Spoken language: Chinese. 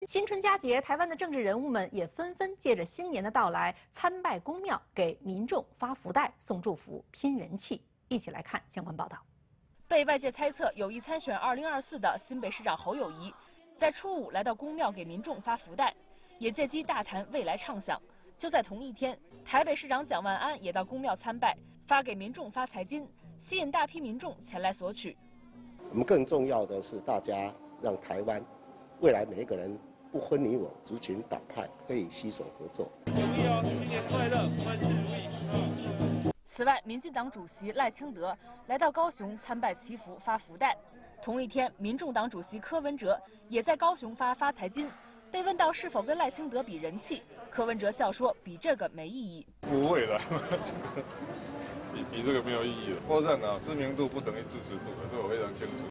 新春佳节，台湾的政治人物们也纷纷借着新年的到来，参拜公庙，给民众发福袋、送祝福、拼人气。一起来看相关报道。 被外界猜测有意参选2024的新北市长侯友宜，在初五来到公庙给民众发福袋，也借机大谈未来畅想。就在同一天，台北市长蒋万安也到公庙参拜，发给民众发财金，吸引大批民众前来索取。 我们更重要的是，大家让台湾未来每一个人不分你我、族群党派，可以携手合作。 努力哦，新年快乐，万事如意。 此外，民进党主席赖清德来到高雄参拜祈福发福袋。同一天，民众党主席柯文哲也在高雄发财金。被问到是否跟赖清德比人气，柯文哲笑说：“比这个没意义。” 不会的，比这个没有意义的。我认啊，知名度不等于支持度的，这我非常清楚。